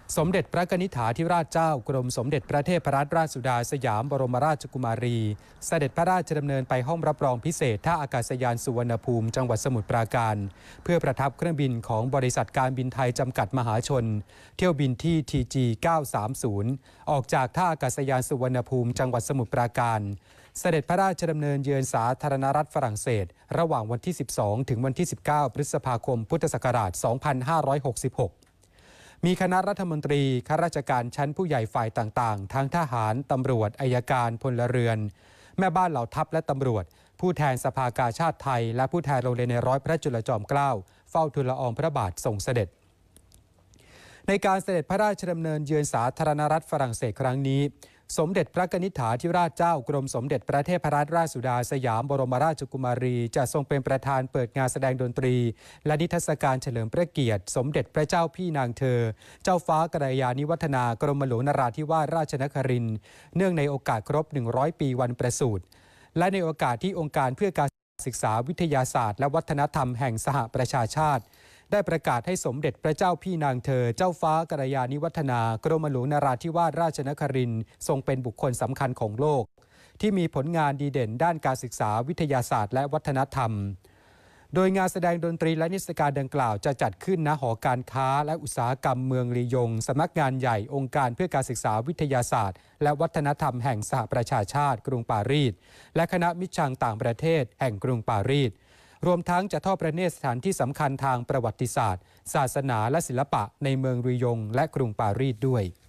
สมเด็จพระนิธิธิราชเจ้ากรมสมเด็จพระเทพรัตนราชสุดาสยามบรมราชกุมารีเสด็จพระราชดำเนินไปห้องรับรองพิเศษท่าอากาศยานสุวรรณภูมิจังหวัดสมุทรปราการเพื่อประทับเครื่องบินของบริษัทการบินไทยจำกัดมหาชนเที่ยวบินที่ TG 930ออกจากท่าอากาศยานสุวรรณภูมิจังหวัดสมุทรปราการเสด็จพระราชดำเนินเยือนสาธารณรัฐฝรั่งเศสระหว่างวันที่ 12 ถึงวันที่ 19 พฤษภาคม พุทธศักราช 2566มีคณะรัฐมนตรีข้าราชการชั้นผู้ใหญ่ฝ่ายต่างๆทั้งทหารตำรวจอัยการพลเรือนแม่บ้านเหล่าทัพและตำรวจผู้แทนสภากาชาติไทยและผู้แทนโรงเรียนในร้อยพระจุลจอมเกล้าเฝ้าทูลละอองพระบาททรงเสด็จในการเสด็จพระราชดำเนินเยือนสาธารณรัฐฝรั่งเศสครั้งนี้สมเด็จพระนิธิธิราชเจ้ากรมสมเด็จพระเทพรัตนราชสุดาสยามบรมราชกุมารีจะทรงเป็นประธานเปิดงานแสดงดนตรีและนิทรรศการเฉลิมพระเกียรติสมเด็จพระเจ้าพี่นางเธอเจ้าฟ้ากรยานิวัฒนากรมหลวงนราธิวาสราชนครินทร์เนื่องในโอกาสครบ100 ปีวันประสูติและในโอกาสที่องค์การเพื่อการศึกษาวิทยาศาสตร์และวัฒนธรรมแห่งสหประชาชาติได้ประกาศให้สมเด็จพระเจ้าพี่นางเธอเจ้าฟ้ากรยานิวัฒนากรมหลวงนราธิวาสราชนครินทร์ทรงเป็นบุคคลสำคัญของโลกที่มีผลงานดีเด่นด้านการศึกษาวิทยาศาสตร์และวัฒนธรรมโดยงานแสดงดนตรีและนิทรรศการดังกล่าวจะจัดขึ้นณหอการค้าและอุตสาหกรรมเมืองลียงสำนักงานใหญ่องค์การเพื่อการศึกษาวิทยาศาสตร์และวัฒนธรรมแห่งสหประชาชาติกรุงปารีสและคณะมิตรชังต่างประเทศแห่งกรุงปารีสรวมทั้งจะทอดพระเนตรสถานที่สำคัญทางประวัติศาสตร์ศาสนาและศิลปะในเมืองลียงและกรุงปารีสด้วย